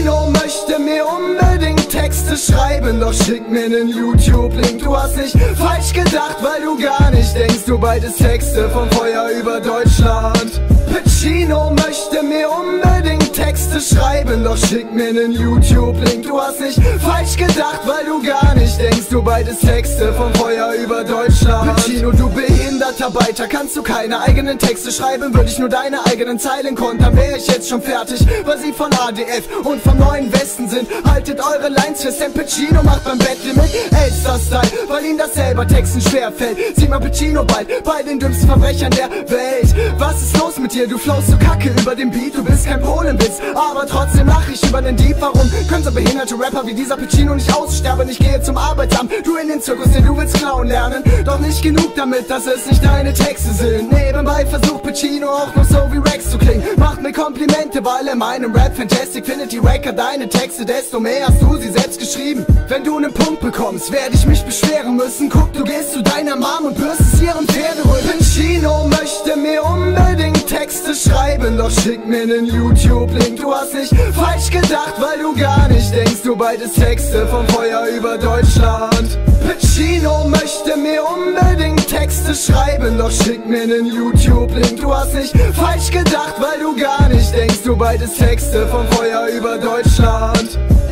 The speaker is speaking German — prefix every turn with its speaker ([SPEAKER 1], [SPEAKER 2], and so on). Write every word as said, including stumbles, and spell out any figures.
[SPEAKER 1] Pacino möchte mir unbedingt Texte schreiben, doch schick mir nen YouTube-Link. Du hast nicht falsch gedacht, weil du gar nicht denkst, du beides Texte vom Feuer über Deutschland. Pacino möchte mir unbedingt Texte schreiben, doch schick mir nen YouTube-Link. Du hast nicht falsch gedacht, weil du gar nicht denkst, du beides Texte vom Feuer über Deutschland. Pacino, du behinderter Beiter, kannst du keine eigenen Texte schreiben? Würde ich nur deine eigenen Zeilen kontern, wäre ich jetzt schon fertig, weil sie von A D F und vom neuen Westen sind. Haltet eure Lines fest, denn Pacino macht beim Battle mit Elster-Style, weil ihm das selber Texten schwerfällt. Sieh mal Pacino bald bei den dümmsten Verbrechern der Welt. Was ist los mit dir? Du flowst so kacke über den Beat, du bist kein Polenwitz, aber trotzdem lach ich über den Dieb. Warum können so behinderte Rapper wie dieser Pacino nicht aussterben? Ich gehe zum Arbeitsamt, du in den Zirkus, den du willst klauen lernen. Doch nicht genug damit, dass es nicht deine Texte sind. Nebenbei versucht Pacino auch noch so wie Rex zu klingen. Macht mir Komplimente, weil er meinem Rap Fantastic findet. Die Racker deine Texte, desto mehr hast du sie selbst geschrieben. Wenn du nen Punkt bekommst, werde ich mich beschweren müssen. Guck, du gehst zu deiner Mom und bürstest ihren Pferderücken. Pacino möchte mir unbedingt Texte schreiben, doch schick mir nen YouTube-Link. Du hast nicht falsch gedacht, weil du gar nicht denkst, du beides Texte vom Feuer über Deutschland. Pacino möchte mir unbedingt Texte schreiben, doch schick mir nen YouTube-Link. Du hast nicht falsch gedacht, weil du gar nicht denkst, du beides Texte vom Feuer über Deutschland.